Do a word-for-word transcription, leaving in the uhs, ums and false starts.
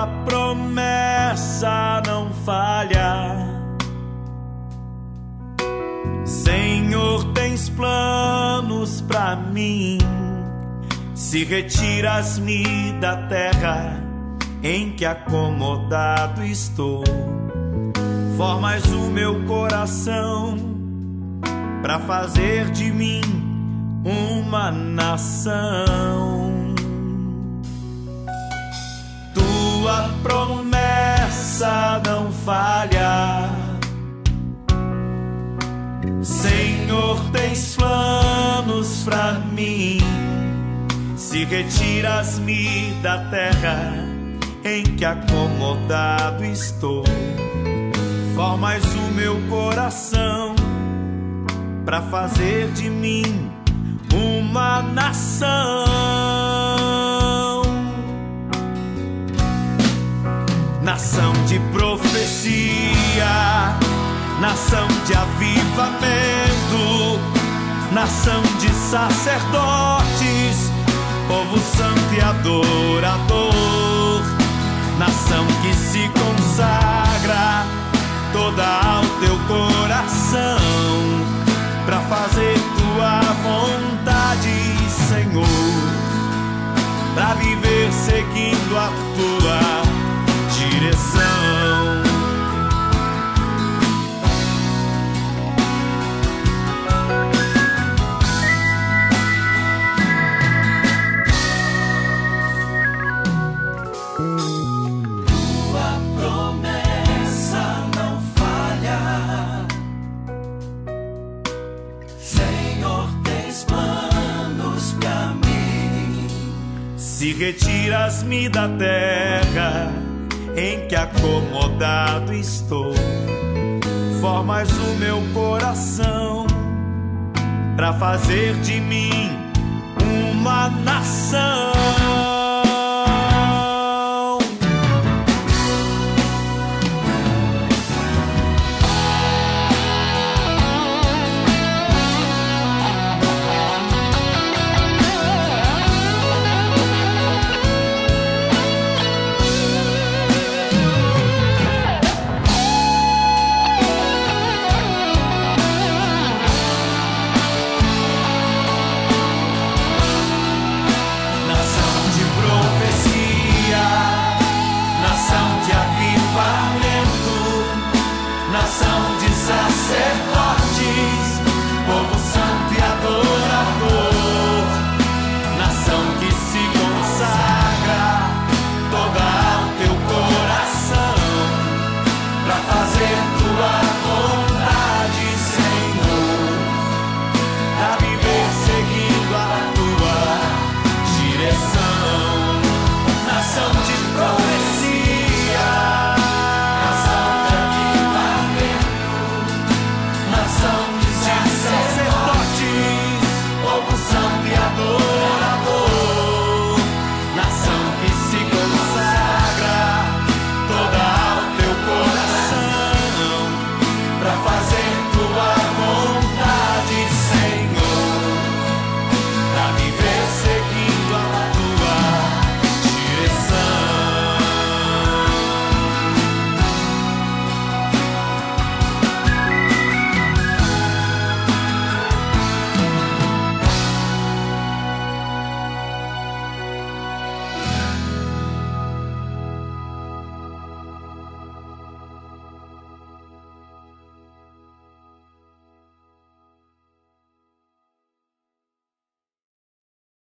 Tua promessa não falha. Senhor, tens planos pra mim. Se retiras-me da terra em que acomodado estou, formas o meu coração pra fazer de mim uma nação. Tua promessa não falha. Senhor, tens planos pra mim. Se retiras-me da terra em que acomodado estou, formas o meu coração pra fazer de mim uma nação. Nação de profecia, nação de avivamento, nação de sacerdotes, povo santo e adorador, nação que se consagra toda ao teu coração, pra fazer tua vontade, Senhor, pra viver seguindo a tua direção. Se retiras-me da terra em que acomodado estou, formas o meu coração pra fazer de mim uma nação.